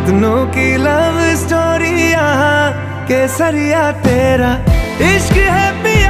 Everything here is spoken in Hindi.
कितनों की लव स्टोरी यहाँ केसरिया तेरा इश्क है